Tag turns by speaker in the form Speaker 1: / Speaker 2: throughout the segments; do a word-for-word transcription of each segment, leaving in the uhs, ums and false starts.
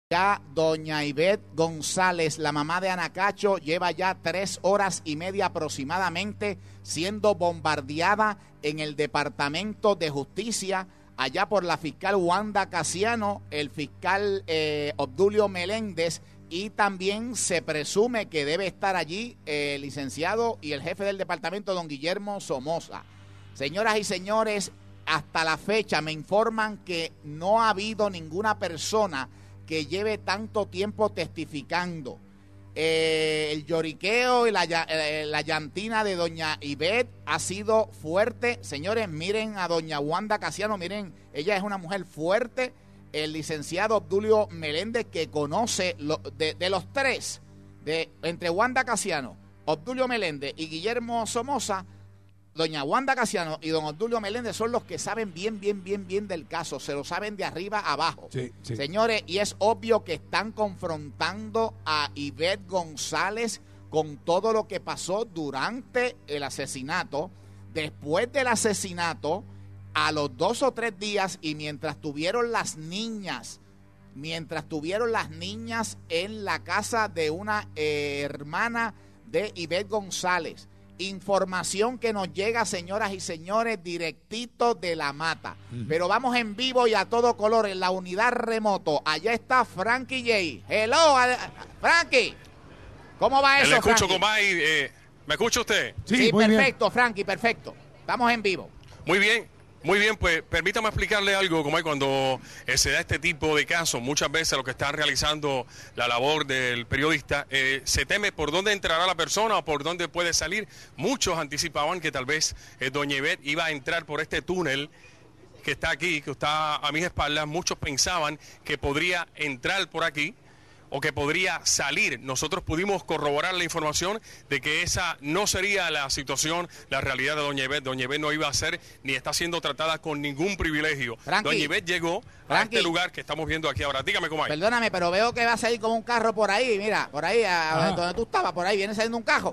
Speaker 1: Ya doña Ivette González, la mamá de Anacacho, lleva ya tres horas y media aproximadamente siendo bombardeada en el Departamento de Justicia, allá por la fiscal Wanda Casiano, el fiscal eh, Obdulio Meléndez, y también se presume que debe estar allí eh, el licenciado y el jefe del departamento, don Guillermo Somoza. Señoras y señores, hasta la fecha me informan que no ha habido ninguna persona que lleve tanto tiempo testificando. Eh, el lloriqueo y la, eh, la llantina de doña Ivette ha sido fuerte. Señores, miren a doña Wanda Casiano, miren, ella es una mujer fuerte. El licenciado Obdulio Meléndez, que conoce lo, de, de los tres, de entre Wanda Casiano, Obdulio Meléndez y Guillermo Somoza, doña Wanda Casiano y don Obdulio Meléndez son los que saben bien, bien, bien, bien del caso. Se lo saben de arriba a abajo. Sí, sí. Señores, y es obvio que están confrontando a Ivette González con todo lo que pasó durante el asesinato. Después del asesinato, a los dos o tres días, y mientras tuvieron las niñas, mientras tuvieron las niñas en la casa de una eh, hermana de Ivette González. Información que nos llega, señoras y señores, directito de la mata. Uh-huh. Pero vamos en vivo y a todo color en la unidad remoto. Allá está Frankie J. Hello, Frankie. ¿Cómo va eso,
Speaker 2: Le escucho,
Speaker 1: Frankie?
Speaker 2: Comay. Eh, ¿Me escucha usted?
Speaker 1: Sí, sí, perfecto, bien. Frankie, perfecto. Estamos en vivo.
Speaker 2: Muy bien. Muy bien, pues permítame explicarle algo, como hay cuando eh, se da este tipo de casos, muchas veces lo que está realizando la labor del periodista, eh, se teme por dónde entrará la persona o por dónde puede salir. Muchos anticipaban que tal vez eh, doña Ivette iba a entrar por este túnel que está aquí, que está a mis espaldas. Muchos pensaban que podría entrar por aquí o que podría salir. Nosotros pudimos corroborar la información de que esa no sería la situación, la realidad de doña Ivette. Doña Ivette no iba a ser ni está siendo tratada con ningún privilegio. Frankie, doña Ivette llegó Frankie, a este lugar que estamos viendo aquí ahora. Dígame, Comay.
Speaker 1: Perdóname, pero veo que va a salir como un carro por ahí, mira, por ahí, a, donde tú estabas, por ahí, viene saliendo un carro.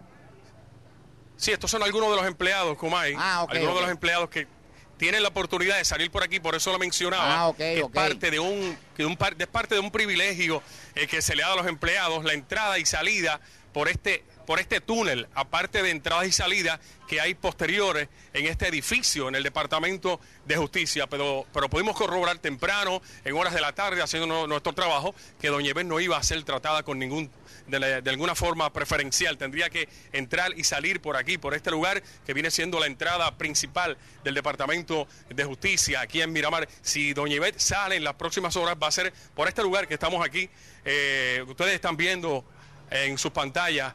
Speaker 2: Sí, estos son algunos de los empleados, Comay. Ah, okay, algunos okay. de los empleados que tienen la oportunidad de salir por aquí, por eso lo mencionaba,
Speaker 1: ah, okay,
Speaker 2: que
Speaker 1: okay.
Speaker 2: es parte de un, que un es parte de un privilegio eh, que se le da a los empleados, la entrada y salida por este, por este túnel, aparte de entradas y salidas que hay posteriores en este edificio, en el Departamento de Justicia, pero, pero pudimos corroborar temprano, en horas de la tarde, haciendo no, nuestro trabajo, que doña Ivette no iba a ser tratada con ningún De, la, de alguna forma preferencial. Tendría que entrar y salir por aquí, por este lugar que viene siendo la entrada principal del Departamento de Justicia aquí en Miramar. Si doña Ivette sale en las próximas horas, va a ser por este lugar que estamos aquí. Eh, ustedes están viendo en sus pantallas.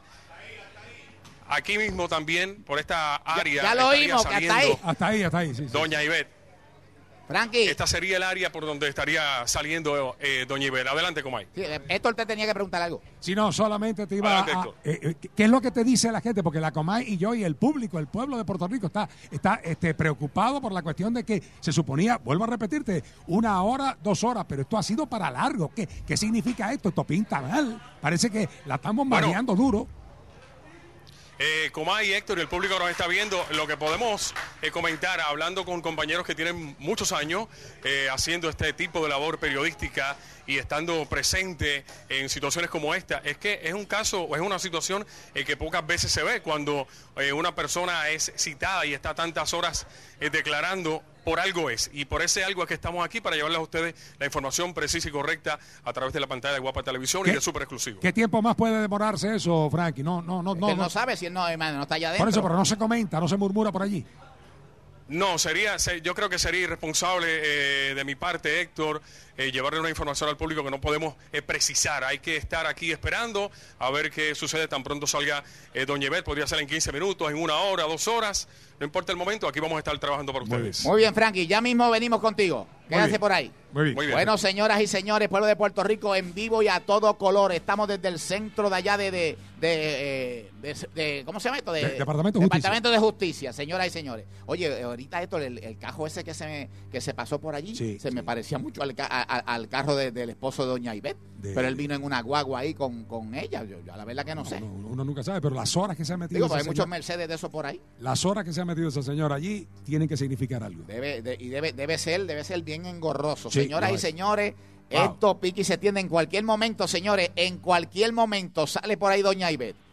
Speaker 2: Aquí mismo también, por esta área.
Speaker 1: Ya, ya lo oímos, que hasta ahí.
Speaker 3: Hasta ahí, hasta ahí, sí, sí.
Speaker 2: Doña Ivette.
Speaker 1: Frankie.
Speaker 2: Esta sería el área por donde estaría saliendo eh, doña Ivette. Adelante, Comay.
Speaker 1: Sí, Héctor te tenía que preguntar algo.
Speaker 3: Si no, solamente te iba Adelante, a... Eh, eh, ¿Qué es lo que te dice la gente? Porque la Comay y yo y el público, el pueblo de Puerto Rico está, está este, preocupado por la cuestión de que se suponía, vuelvo a repetirte, una hora, dos horas, pero esto ha sido para largo. ¿Qué, qué significa esto? Esto pinta mal. Parece que la estamos mareando bueno. duro.
Speaker 2: Eh, Comay y Héctor, y el público nos está viendo, lo que podemos eh, comentar, hablando con compañeros que tienen muchos años eh, haciendo este tipo de labor periodística y estando presente en situaciones como esta, es que es un caso o es una situación eh, que pocas veces se ve cuando eh, una persona es citada y está tantas horas eh, declarando. Por algo es, y por ese algo es que estamos aquí para llevarles a ustedes la información precisa y correcta a través de la pantalla de Guapa Televisión ¿Qué? y de Super Exclusivo.
Speaker 3: ¿Qué tiempo más puede demorarse eso, Frankie? No, no, no,
Speaker 1: es
Speaker 3: no.
Speaker 1: Que
Speaker 3: no,
Speaker 1: no sabe si él no, hermano, no está allá adentro.
Speaker 3: Por eso, pero no se comenta, no se murmura por allí.
Speaker 2: No, sería, yo creo que sería irresponsable eh, de mi parte, Héctor, eh, llevarle una información al público que no podemos eh, precisar. Hay que estar aquí esperando a ver qué sucede tan pronto salga eh, doña Ivette. Podría ser en quince minutos, en una hora, dos horas. No importa el momento, aquí vamos a estar trabajando para ustedes.
Speaker 1: Muy bien, Frankie, ya mismo venimos contigo. Quédate por ahí.
Speaker 3: Muy bien.
Speaker 2: Muy bien.
Speaker 1: Bueno, señoras y señores, pueblo de Puerto Rico en vivo y a todo color. Estamos desde el centro de allá de, de, de, de, de, de ¿cómo se llama esto? De,
Speaker 3: de, Departamento, de
Speaker 1: Departamento de Justicia, señoras y señores. Oye, ahorita esto, el, el cajo ese que se me, que se pasó por allí,
Speaker 3: sí,
Speaker 1: se
Speaker 3: sí.
Speaker 1: me parecía mucho al, a, al carro de, del esposo de doña Ivette. De... Pero él vino en una guagua ahí con, con ella. Yo, yo la verdad que no, no sé.
Speaker 3: No, uno nunca sabe, pero las horas que se ha metido.
Speaker 1: Digo, porque hay
Speaker 3: señora,
Speaker 1: muchos Mercedes de eso por ahí.
Speaker 3: Las horas que se ha metido esa señora allí tienen que significar algo.
Speaker 1: Debe, de, y debe, debe ser, debe ser bien engorroso. Sí, Señoras
Speaker 3: no
Speaker 1: y señores, Wow. Esto pique y se tiende en cualquier momento, señores. En cualquier momento sale por ahí doña Ivette